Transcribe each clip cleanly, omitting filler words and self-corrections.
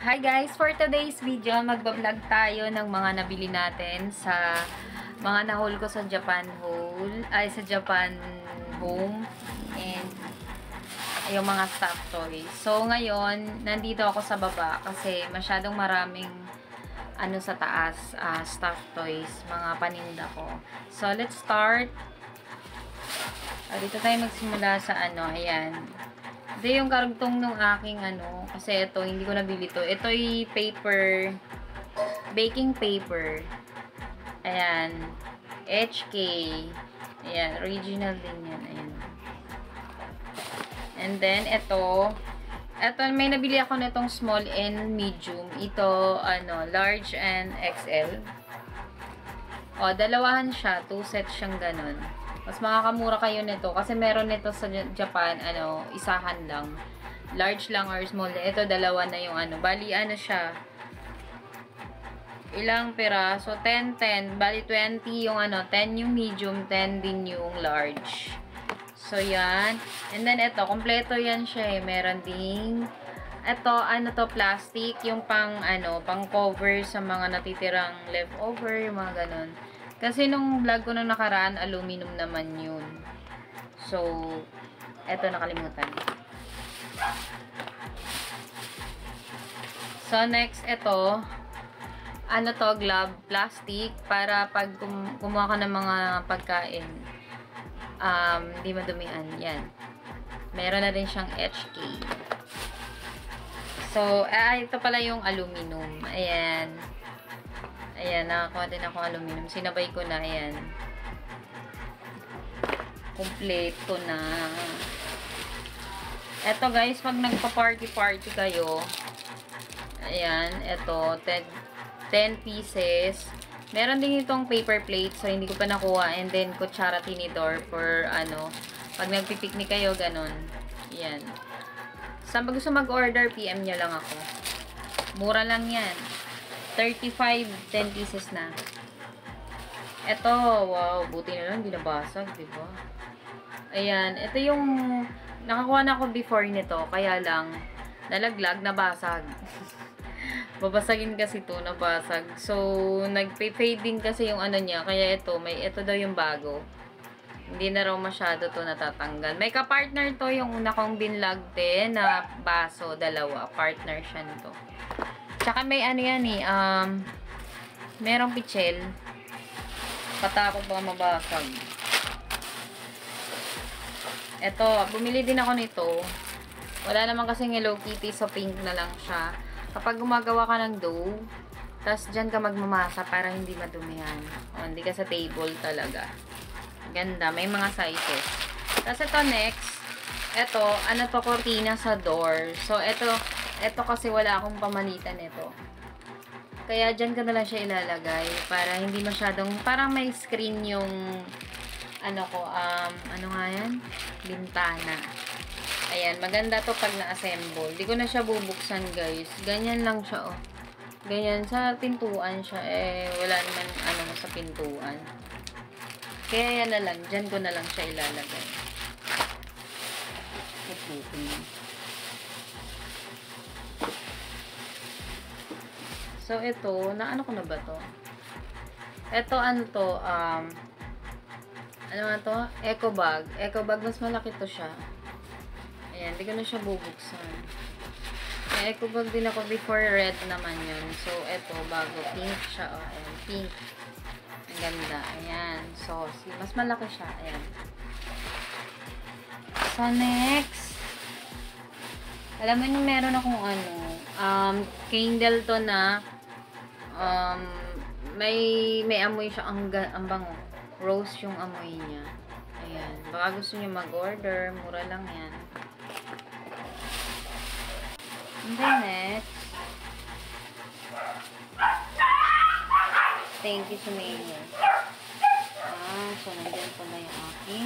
Hi guys! For today's video, magbablog tayo ng mga nabili natin sa mga nahol ko sa Japan Home and yung mga stuffed toys. So ngayon, nandito ako sa baba kasi masyadong maraming sa taas, stuffed toys, mga paninda ko. So let's start. Dito tayo magsimula sa ayan. Ito yung karugtong nung aking kasi ito, hindi ko nabili to. Ito yung paper, baking paper. Ayan. HK. Ayan, original din yan. Ayan. And then, ito, may nabili ako na itong small and medium. Ito, large and XL. O, dalawahan siya. 2 sets siyang ganun. Mas makakamura kayo nito kasi meron nito sa Japan, isahan lang. Large lang or small. Ito, dalawa na yung Bali, siya. Ilang piraso? 10, 10. Bali, 20 yung 10 yung medium, 10 din yung large. So, yan. And then, ito, kompleto yan siya eh. Meron ding, ito, to, plastic. Yung pang cover sa mga natitirang leftover, yung mga ganun. Kasi nung vlog ko nung nakaraan, aluminum naman yun. So, eto nakalimutan. So, next, eto, to, glove, plastic, para pag kumuha ka ng mga pagkain, hindi madumian. Yan. Meron na rin siyang HK. So, ito pala yung aluminum. Ayan. Ayan, nakakuha din ako aluminum. Sinabay ko na, ayan. Kompleto na. Eto guys, pag nagpa-party-party kayo, ayan, eto, 10 pieces. Meron din itong paper plate, so hindi ko pa nakuha. And then, kutsara tinidor for, pag nagpipiknik kayo, ganun. Ayan. Saan ba gusto mag-order, PM nyo lang ako. Mura lang yan. 35, 10 pieces na. Ito, wow, buti na lang, hindi nabasag, diba? Ayan, ito yung, nakakuha na ako before nito, kaya lang, nalaglag, nabasag. Babasagin kasi to, nabasag. So, nag-fade din kasi yung niya, kaya ito daw yung bago. Hindi na raw masyado to natatanggal. May ka-partner to, yung una kong binlog din, na baso, dalawa, partner siya nito. Tsaka may yan eh, merong pichel. Patakot baka mabasag. Eto, bumili din ako nito. Wala naman kasing Hello Kitty, so pink na lang siya. Kapag gumagawa ka ng dough, tas dyan ka magmamasa para hindi madumihan. O, hindi ka sa table talaga. Ganda, may mga sizes. Tas ito next, ito, to, cortina sa door. So, ito kasi wala akong pamalitan nito. Kaya dyan ka na lang siya ilalagay para hindi masyadong, parang may screen yung, ano nga yan? Bintana. Ayan, maganda to pag na-assemble. Di ko na siya bubuksan guys. Ganyan lang siya, oh. Ganyan, sa pintuan siya, wala naman, sa pintuan. Kaya yan na lang, dyan ko na lang siya ilalagay. So, ito, ko na ba to? Ito, nga to? Eco bag. Eco bag, mas malaki to siya. Ayan, di ko na siya bubuksan. May eco bag din ako before, red naman yun. So, ito, bago. Pink siya, oh. Ayan, pink. Ang ganda. Ayan. So, mas malaki siya. Ayan. So, next. Alam mo yung meron akong candle to na may amoy siya, ang bango. Rose yung amoy niya. Ayan. Baka gusto niyo mag-order, mura lang yan. And then next, thank you, Sumaya. So nandyan pala yung aking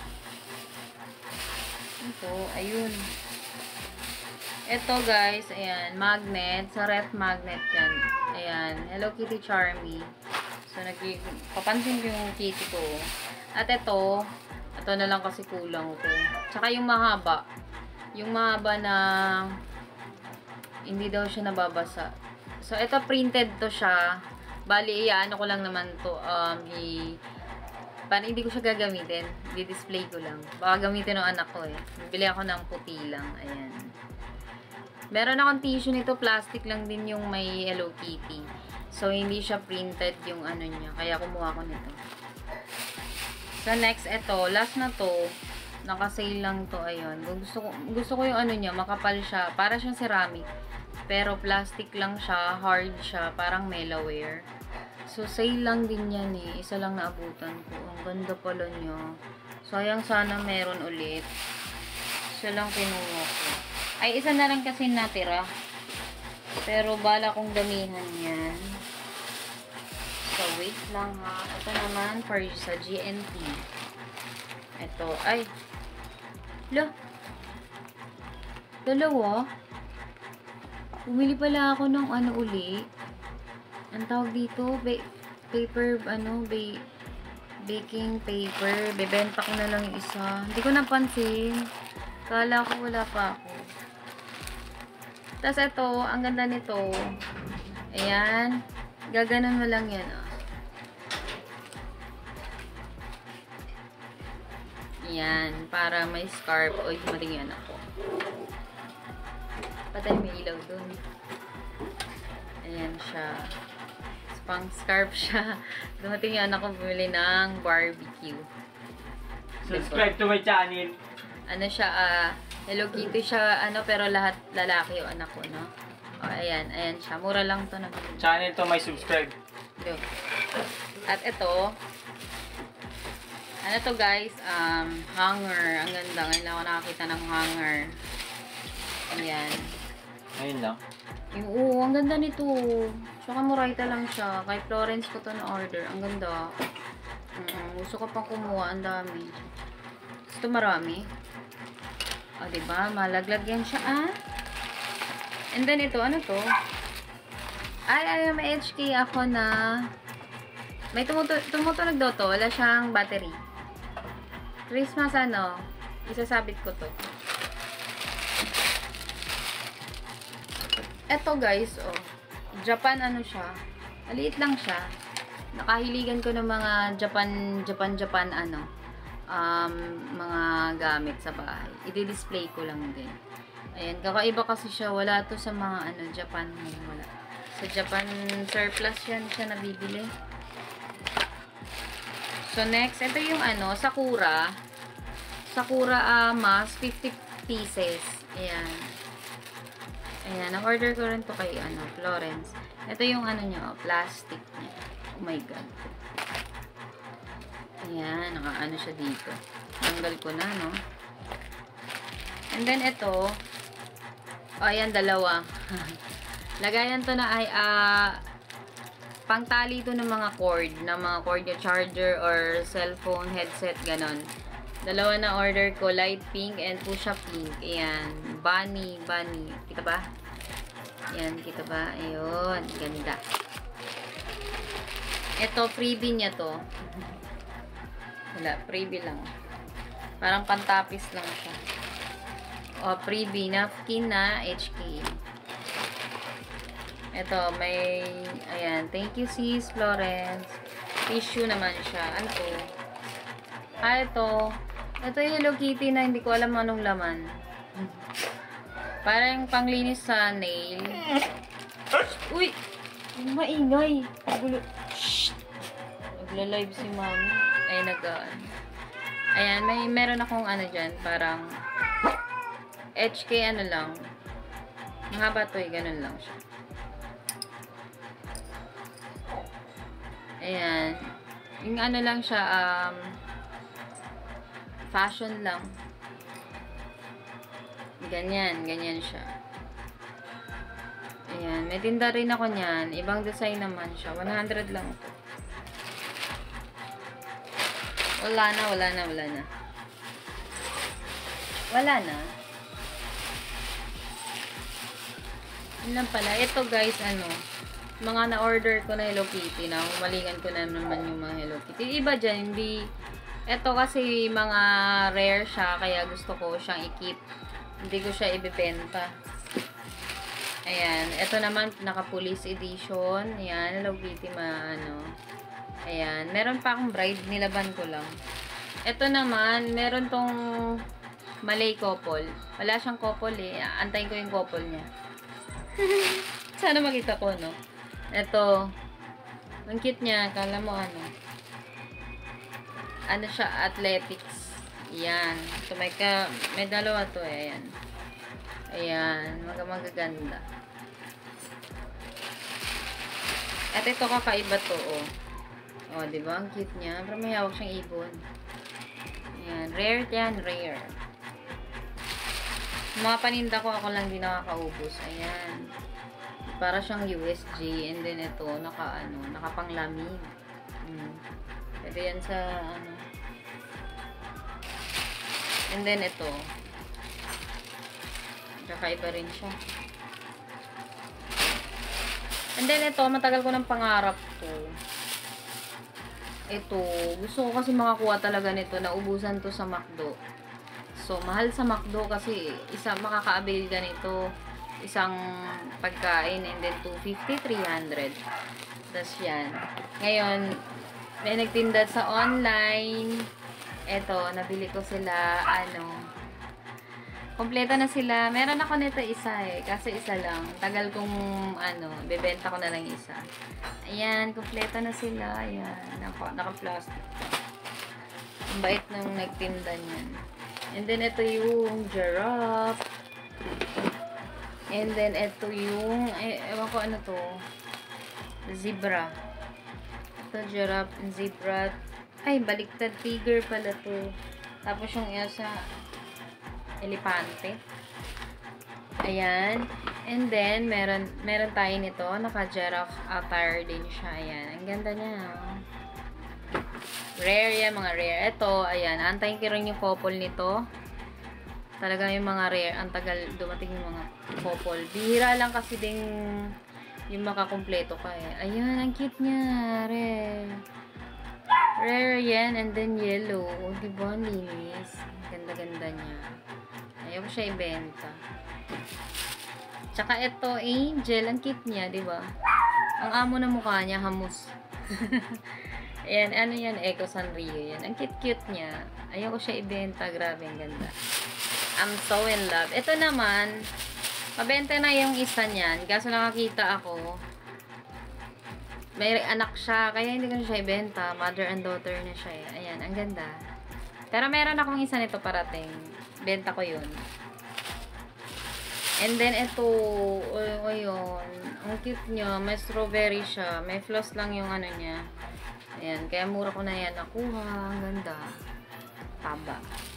ito, ayun. Ito guys, ayan, magnet. Sa ref magnet yan. Ayan, Hello Kitty Charmy. So, papansin ko yung kitty ko. At ito na lang kasi kulang ko. Tsaka yung mahaba. Yung mahaba na Hindi daw siya nababasa. So, ito printed to siya. Bali, ano ko lang naman to, parang hindi ko siya gagamitin. Di-display ko lang. Baka gamitin ng anak ko eh. Bibili ako ng puti lang. Ayan. Meron akong tissue nito. Plastic lang din yung may Hello Kitty. So, hindi siya printed yung ano niya. Kaya kumuha ko nito. So, next, ito. Last na to. Naka-sale lang to. Ayun. Gusto ko yung ano niya. Makapal siya. Para siyang ceramic. Pero plastic lang siya. Hard siya. Parang Melaware. So, sale lang din yan eh. Isa lang naabutan ko. Ang ganda pala niya. Sayang sana meron ulit. Isa lang kinuha ko. Ay, isa na lang kasi natira. Pero bala kong damihan yan. So, wait lang ha. Ito naman for sa GNT. Ito. Ay. Lo. Dalawa. Bumili pala ako ng ano uli. Ang tawag dito, paper, baking paper. Bebenta ko na lang yung isa. Hindi ko napansin. Kala ko wala pa ako. Tapos ito, ang ganda nito. Ayan. Gaganon mo lang yan. Ayan. Para may scarf. Uy, matingyan ako. Patay may ilaw dun. Ayan siya. Pang scarf siya. Dumating yung anak ko bumili ng barbecue. Subscribe to my channel. Ano siya, Hello Kitty siya, pero lahat lalaki yung anak ko, no? O, ayan siya. Mura lang to na. Channel to my subscribe. Do. At ito, ano to guys, hanger. Ang ganda. Ngayon lang ako nakakita ng hanger. Ayan. Ayun lang. Ang ganda nito. Tsaka murayta lang siya. Kay Florence ko to na-order. Ang ganda. Gusto ko pang kumuha. Ang dami. Gusto marami. O, diba? Malaglag yan siya, And then, ito. Ano to? Ay, may HK ako na may tumutunog daw to. Wala siyang battery. Christmas, isasabit ko to. Eto guys, Japan siya. Maliit lang siya. Nakahiligan ko ng mga Japan mga gamit sa bahay. I-display ko lang din. Ayan, kakaiba kasi siya. Wala to sa mga Japan. Wala. Sa Japan surplus yan siya nabibili. So next, ito yung Sakura. Sakura mask, 50 pieces. Ayan. Ayan, na-order ko rin to kay, Florence. Ito yung, niya, plastic niya. Oh my God. Ayan, naka-ano siya dito. Tanggal ko na, no? And then, ito. Ayan, dalawa. Lagayan to na ay, pangtali to ng mga cord. Ng mga cord yung charger or cellphone, headset, ganon. Dalawa na order ko, light pink and fuchsia pink. Ayan, bunny. Kita ba? Ayan, kita ba? Ayun, ganda. Ito, freebie niya to. Wala, freebie lang. Parang pantapis lang siya. O, freebie, napkin na HK. Ito, may, ayan, thank you sis, Florence. Tissue naman siya. Ano to? Ito yung Hello Kitty na hindi ko alam anong laman. Parang panglinis sa nail. Uy! Maingay! Shhh! Nagla-live si mami. Ay, ayan, meron akong dyan. Parang HK lang. Mahaba to ganun lang siya. Ayan. Yung lang siya, fashion lang. Ganyan siya. Ayan, may tinda rin ako niyan. Ibang design naman siya. 100 lang ito. Wala na. Yun lang pala. Ito guys, mga na-order ko na Hello Kitty na. Humalingan ko na naman yung mga Hello Kitty. Iba dyan, hindi. Ito kasi mga rare siya, kaya gusto ko siyang i-keep. Hindi ko siya ibibenta. Ayan. Ito naman, naka-police edition. Ayan. Hello Kitty, Ayan. Meron pa akong bride. Nilaban ko lang. Ito naman, meron tong Malay couple. Wala siyang couple eh. Antayin ko yung couple niya. Sana makita ko, no? Ito. Ang cute niya. Kala mo ano siya, athletics. Ayan. So, may dalawa to eh. Ayan. Ayan. Magaganda. At ito kakaiba to, oh. Oh, diba? Ang cute niya. Pero may hawak siyang ibon. Ayan. Rare yan. Rare. Mga paninda ko, ako lang din nakakaubos. Ayan. Para siyang USG. And then ito, nakapanglamig. Pwede yan sa, And then ito. Kakaiba rin siya. And then ito, matagal ko ng pangarap ko. Ito, gusto ko kasi makakuha talaga nito. Naubusan to sa McDo. So, mahal sa McDo kasi makaka-avail ka nito. Isang pagkain and then 250, 300. Tapos yan. Ngayon, may nagtinda sa online. Ito, nabili ko sila, kompleto na sila. Meron ako nito isa eh. Kasi isa lang. Tagal kong, bebenta ko na lang isa. Ayan, kompleto na sila. Ayan, naka-plastic. Ang bait nung nagtinda niyan. And then, ito yung giraffe. And then, ito yung, ewan ko ano to. Zebra. Ito, giraffe and zebra. Ay, baliktad. Tiger pala to. Tapos yung isa, elepante. Ayan. And then, meron tayo nito. Naka-giraffe attire din siya. Ayan. Ang ganda niya. Rare yan, mga rare. Ito, ayan. Antayin ko rin yung couple nito. Talaga yung mga rare. Ang tagal dumating yung mga couple. Bihira lang kasi ding yung makakompleto ka eh. Ayan, ang cute niya. Rare. Rare yan. And then yellow. Diba? Linis. Ganda-ganda niya. Ayaw ko siya ibenta. Tsaka ito, angel. Ang cute niya, diba? Ang amo na mukha niya, hamus. Ayan, ano yan? Eco Sanrio yan. Ang cute-cute niya. Ayaw ko siya ibenta. Grabe, ang ganda. I'm so in love. Ito naman, mabenta na yung isa niyan. Kaso nakakita ako, may anak siya. Kaya hindi ko na siya ibenta. Mother and daughter na siya. Ayan, ang ganda. Pero meron akong isa nito parating. Benta ko yun. And then, ito, ayun, ang cute niya. May strawberry siya. May floss lang yung ano niya. Ayan, kaya mura ko na yan nakuha. Ang ganda. Taba.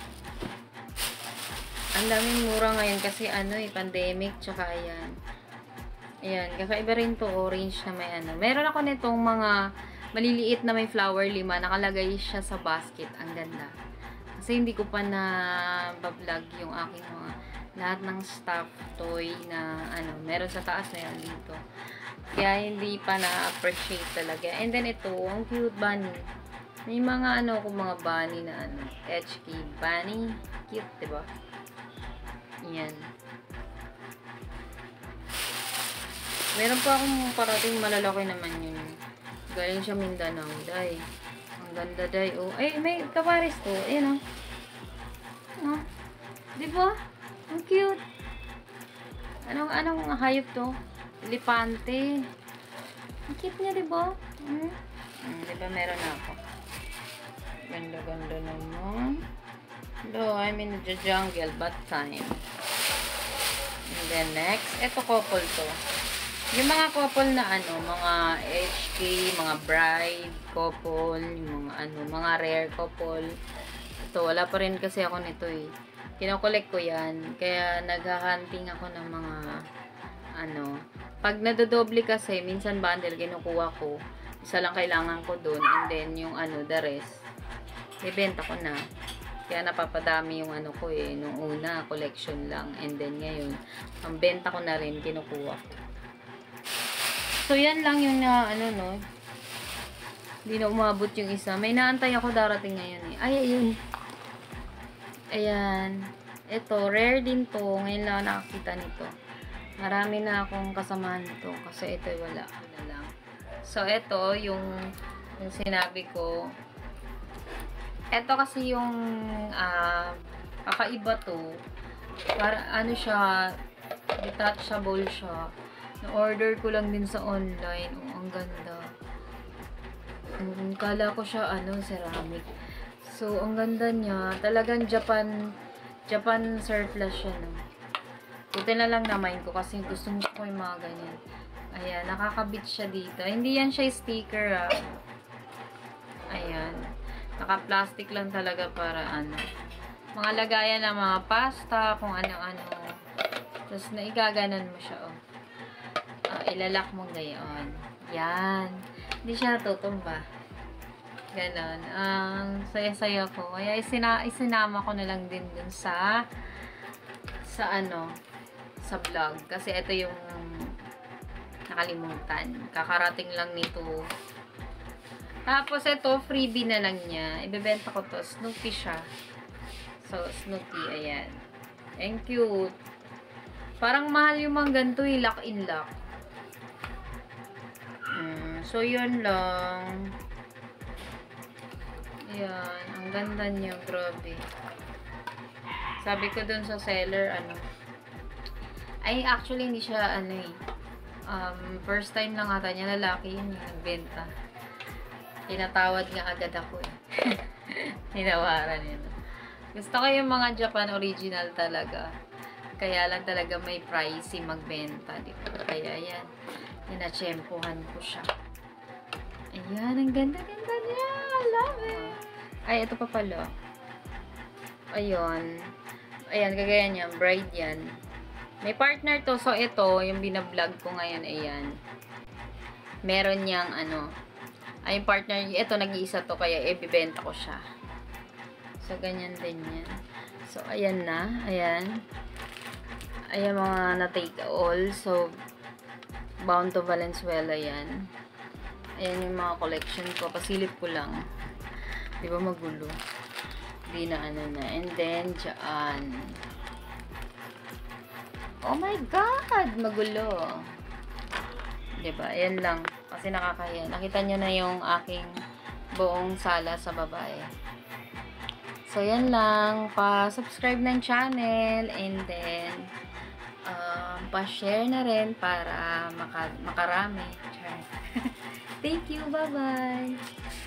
Ang daming mura ngayon kasi pandemic. Tsaka ayan. Ayan, kakaiba rin to. Orange na may Meron ako nitong mga maliliit na may flower 5. Nakalagay siya sa basket. Ang ganda. Kasi hindi ko pa na vlog yung aking mga lahat ng stuff toy na meron sa taas na yan dito. Kaya hindi pa na-appreciate talaga. And then ito, ang cute bunny. May mga mga bunny na HK bunny. Cute, diba? Yan. Meron pa akong parating malalaki naman yun. Galing siya Mindanao. Day. Ang ganda, day. Oh. Ay, may kapares to. Ayan, oh. Diba? Ang cute. Anong hayop to? Elepante. Ang cute niya, diba? Diba meron ako? Ganda-ganda naman. Hello, I'm in the jungle, but time. And then next, eto couple to. Yung mga couple na mga HK, mga bride couple, yung mga rare couple. Ito, wala pa rin kasi ako nito eh. Kinokollect ko yan. Kaya nagha-hunting ako ng mga pag nadodoble kasi, minsan bundle kinukuha ko. Isa lang kailangan ko dun. And then, yung the rest, ibenta ko na. Kaya napapadami yung ko eh. Nung una, collection lang. And then, ngayon, ang benta ko na rin, kinukuha ko. So, yan lang yung hindi na umabot yung isa. May naantay ako darating ngayon eh. Ay, ayun. Ayan. Ito, rare din to. Ngayon lang nakakita nito. Marami na akong kasamahan to kasi ito wala na lang. So, ito yung sinabi ko. Ito kasi yung kakaiba to. Para ano siya, detachable siya. Na-order ko lang din sa online. Oh, ang ganda. Kala ko siya ceramic. So, ang ganda niya. Talagang Japan surplus siya, no? Buti na lang naman ko kasi gusto ko yung mga ganyan. Ayan, nakakabit siya dito. Hindi yan siya sticker, ah. Ayan. Naka-plastic lang talaga para mga lagayan ng mga pasta, kung ano-ano. Tapos, naigaganan mo siya, oh. Ilalak mo ngayon. Yan. Hindi siya natutumba. Ganon. Saya-saya ko. Kaya isinama ko na lang din dun sa vlog. Kasi ito yung nakalimutan. Kakarating lang nito. Tapos ito, freebie na lang niya. Ibebenta ko to. Snoopy siya. So, Snoopy. Ayan. Thank you. Parang mahal yung mga ganito, lock in lock. So, yun lang. Ayan. Ang ganda niya. Grabe. Sabi ko dun sa seller, ay, actually, hindi siya, first time lang ata niya, lalaki yun yung nagbenta. Tinatawad nga agad ako, eh. Tinawaran yun. Gusto ko yung mga Japan original talaga. Kaya lang talaga may pricey magbenta, di ba? Kaya, yan. Tinatsyempohan ko siya. Ayan, ang ganda-ganda niya. Love it. Ay, ito pa pala. Ayun. Ayan, kagaya niya. Bride yan. May partner to. So, ito, yung binablog ko ngayon, ayan. Meron niyang, ay, yung partner, ito, nag-iisa to, kaya ibibenta ko siya. So, ganyan din yan. So, ayan na. Ayan. Ayan, mga na-take all. So, bound to Valenzuela yan. Ayan yung mga collection ko. Pasilip ko lang. Di ba magulo? Di na na. And then, dyan. Oh my God! Magulo. Diba? Ayan lang. Kasi nakakahiya. Nakita nyo na yung aking buong sala sa babae. So, yan lang. Pa-subscribe ng channel. And then, pa-share na rin para makarami. Thank you. Bye-bye!